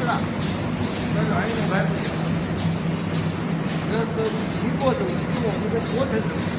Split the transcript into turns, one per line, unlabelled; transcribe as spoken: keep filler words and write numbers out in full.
了。
那那一种还不一样。
那是清末时候，清末那个过程中。